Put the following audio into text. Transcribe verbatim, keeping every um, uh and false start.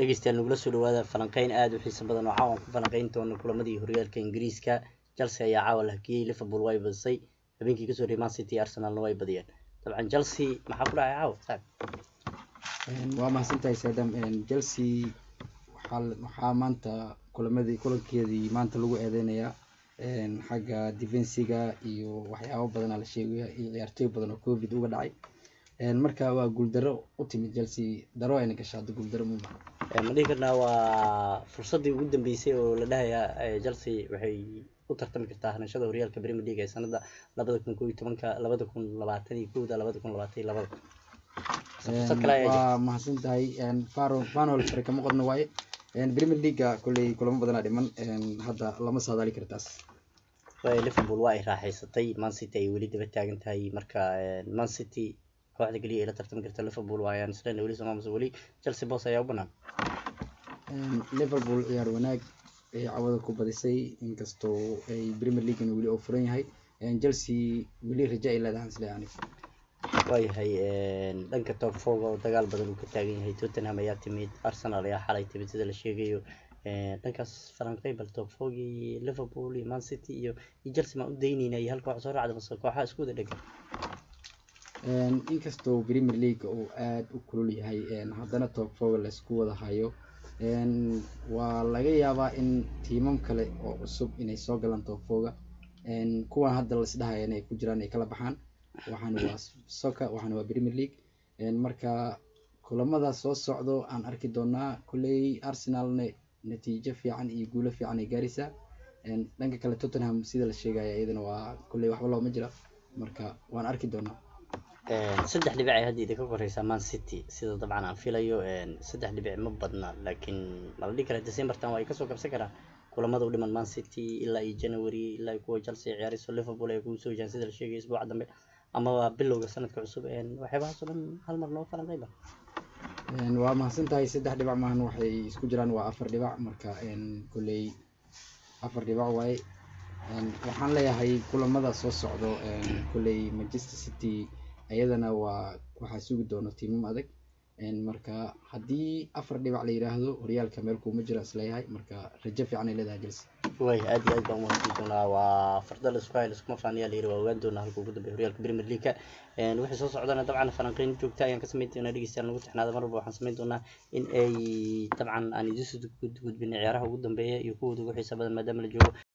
dhegeystayaal nagula soo dhawaada falanqeyn aad u xiiso badan oo caawan ku falanqeyn doona kulamadii horyaalka Ingiriiska. Chelsea ayaa caawa la hakiyay, Liverpool way badisay, habeenkii ka soo reeyay Man City, Arsenalna way badiyeen. Dabcan Chelsea maxaa ku dhacay caawa saab? waa mahadsantahay Saadam. Chelsea waxaa waxaa maanta kulamadii kulankeedii maanta lagu eedeynayaa xagga defensiga iyo waxyaabo badan la sheegaya iyo ciyaartoy badan oo covid uga dhacay. marka waa guuldaro u timid Chelsea, daro ayna gashay guuldaro ma ma dhihi karnaa waa fursadii ugu dambeysay oo la dhahayaa Chelsea waxay u tartami kartaa hanashada horyaalka Premier League ee sanada laba kun iyo toban ka laba kun labaatan iyo kow laba kun labaatan iyo laba. waa mahadsantahay Faro Fanol farka ma qodno waaye Premier League kulay kulamo badan dhiman hadda lama saadaali kartaas. way Liverpool waa ay raaxaysatay, Man City ay weli daba taagan tahay. marka Man City kooxda kaliya la tartami karta Liverpool waa ayaan isla weli Soomaaliya weli Chelsea boos ayaa u banaan. Liverpool ciyaar wanaag ay cawada ku badisay inkastoo ay Premier League weli oo furan yahay. Chelsea weli rajo ay leedahay isla yani way hay dhanka top four oo dagaal badan uu ka taagan yahay. Tottenham ayaa timid, Arsenal ayaa xalay timid sida la sheegayo. dhankaas falanqay bal top four iyo Liverpool iyo Man City iyo Chelsea ma u daynayay hal koox soo raacday masoo kooxaha isku wada dhagan. inkastoo Premier League oo aad u kulul yahay haddana top four la isku wada hayo. waa laga yaabaa in tiimam kale oo cusub inay soo galaan top four kuwan hadda la isdhahayo inay ku jiraan ay kala baxaan. waxaan waa soccer, waxaan waa Premier League. marka kulamada soo socdo aan arki doonaa. kulay Arsenal natiijo fiican iyo guulo fiican ay gaaraysaa. dhanka kale Tottenham sida la sheegaya iyadana waa kulay waxba looma jira, marka waan arki doonaa. saddex dhibic ay hadda ka koreysaa Man City sida dabcan aan filayo. saddex dhibic ma badna, laakiin ma la dhihi karaa December tan way ka soo kabsan karaa kulamada u dhiman Man City ilaa iyo January ilaa kuwa Chelsea ciyaarayso. Liverpool ay ku soo jaan sida la sheegay isbuuca dambe ama bilowga sanadka cusub. waxyaabahaas oo dhan hal mar noo falanqayba. waa mahadsantahay. saddex dhibic maahan waxay isku jiraan waa afar dhibic, marka kulay afar dhibic waaye. waxaan leeyahay kulamada soo socdo kulay Manchester City ayadana waa waxaa sugi doona tiimam adag. marka haddii afar dhibic la yiraahdo horyaalka meel kuma jira isleeyahay, marka rajo fiican ay leedahay Chelsea. way aad iyo aad baan u wanaagsan doonaa. waa fardal Israel iskuma faaniya la yiri waa ogaan doonaa halka ugu dambeeyo horyaalka Premier League. een wixii soo socdana dabcan falanqeyn joogta ayaan ka sameyn doonaa. dhegeystayaal nagu tixnaada mar walba waxaan sameyn doonaa in ay dabcan aan idin soo gudbin ciyaaraha ugu dambeeya iyo kuwa ugu xiisaha badan maadaama la joogo